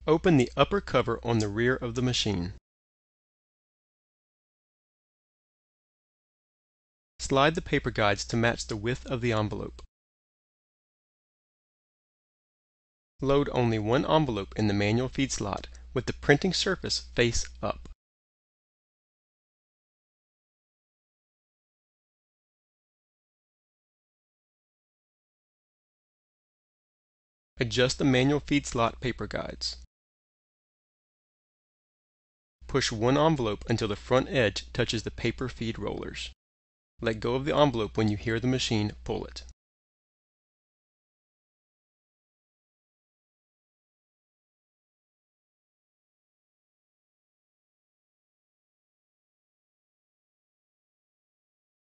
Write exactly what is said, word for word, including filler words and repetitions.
Open the upper cover on the rear of the machine. Slide the paper guides to match the width of the envelope. Load only one envelope in the manual feed slot with the printing surface face up. Adjust the manual feed slot paper guides. Push one envelope until the front edge touches the paper feed rollers. Let go of the envelope when you hear the machine pull it.